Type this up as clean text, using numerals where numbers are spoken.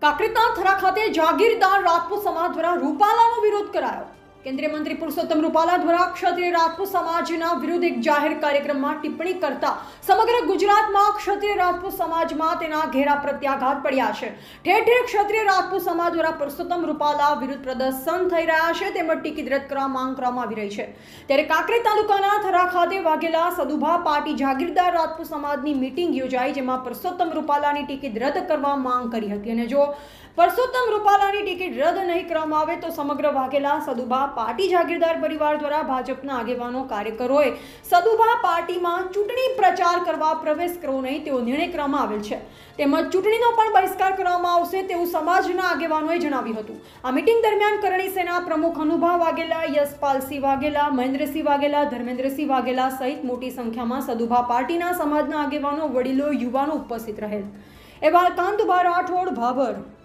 કાંકરેજના થરા ખાતે જાગીરદાર રાજપૂત સમાજ દ્વારા રૂપાલાનો વિરોધ કરાયો। કેન્દ્રીય મંત્રી પુરુષોત્તમ રૂપાલા દ્વારા ક્ષત્રિય રાજપૂત સમાજના વિરુદ્ધ એક જાહેર કાર્યક્રમમાં ટિપ્પણી કરતા સમગ્ર ગુજરાતમાં ક્ષત્રિય રાજપૂત સમાજમાં તેના ઘેરા પ્રત્યાઘાત પડ્યા છે। ઠેર ઠેર ક્ષત્રિય રાજપૂત સમાજ દ્વારા પુરુષોત્તમ રૂપાલા વિરુદ્ધ પ્રદર્શન થઈ રહ્યા છે તેમજ ટિકિટ રદ કરવા માંગ કરવામાં આવી રહી છે। ત્યારે કાંકરેજ તાલુકાના થરા ખાતે વાઘેલા સદુભા પાર્ટી જાગીરદાર રાજપૂત સમાજની મીટિંગ યોજાઈ, જેમાં પુરુષોત્તમ રૂપાલાની ટિકિટ રદ કરવા માંગ કરી હતી અને જો પુરુષોત્તમ રૂપાલાની ટિકિટ રદ નહીં કરવામાં આવે તો સમગ્ર વાઘેલા સદુભા પાર્ટી જાગીરદાર પરિવાર દ્વારા ભાજપના આગેવાનો કાર્યકરોએ સદુભા પાર્ટીમાં ચૂંટણી પ્રચાર કરવા પ્રવેશ કરવો નહીં તેવો નિર્ણય કરવામાં આવેલ છે। તેમજ ચૂંટણીનો પણ બહિષ્કાર કરવામાં આવશે તેવું સમાજના આગેવાનોએ જણાવ્યું હતું। આ મીટિંગ દરમિયાન કરણી સેના પ્રમુખ અનુભા વાઘેલા, યશપાલસિંહ વાઘેલા, મહેન્દ્રસિંહ વાઘેલા, ધર્મેન્દ્રસિંહ વાઘેલા સહિત મોટી સંખ્યામાં સદુભા પાર્ટીના સમાજના આગેવાનો, વડીલો, યુવાનો ઉપસ્થિત રહેલ। અહેવાલ કાંતુભા રાઠોડ, ભાભર।